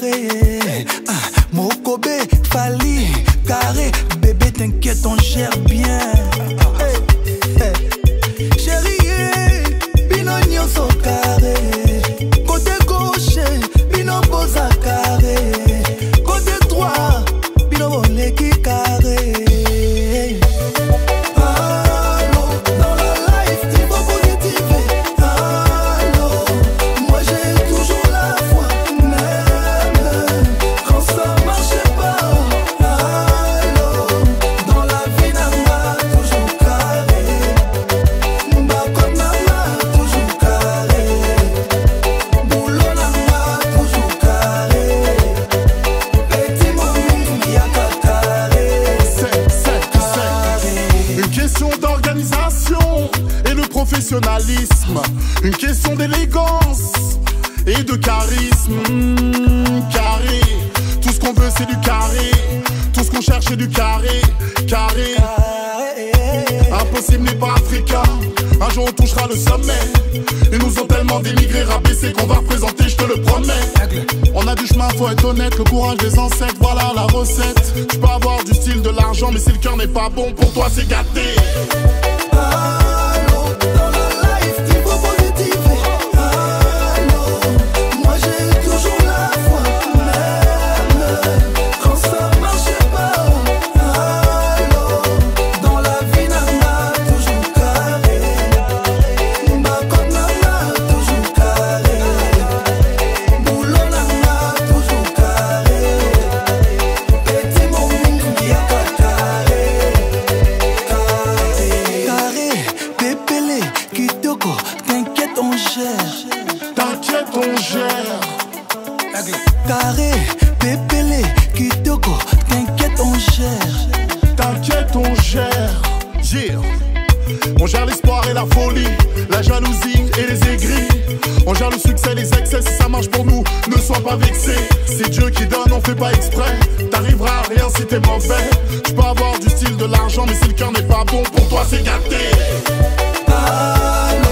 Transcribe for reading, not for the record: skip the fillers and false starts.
carré. Mokobe, Fali, carré. Bébé, t'inquiète, on gère bien. Chérie, Binogno so carré. Côté gauche, Bino Boza carré. Côté droit, Bino Boleki carré. Une question d'élégance et de charisme. Carré, tout ce qu'on veut c'est du carré. Tout ce qu'on cherche c'est du carré. Carré, impossible n'est pas africain. Un jour on touchera le sommet. Ils nous ont tellement dénigré, rabaissé qu'on va représenter, je te le promets. On a du chemin, faut être honnête. Le courage des ancêtres, voilà la recette. Tu peux avoir du style, de l'argent, mais si le cœur n'est pas bon, pour toi c'est gâté. T'inquiète, on gère. Carré, pépélé, kitoko, t'inquiète, on gère. T'inquiète, on gère. Yeah. On gère l'espoir et la folie, la jalousie et les aigris. On gère le succès, les excès, si ça marche pour nous, ne sois pas vexé. C'est Dieu qui donne, on fait pas exprès. T'arriveras à rien si t'es mauvais. Tu peux avoir du style, de l'argent, mais si le cœur n'est pas bon, pour toi c'est gâté.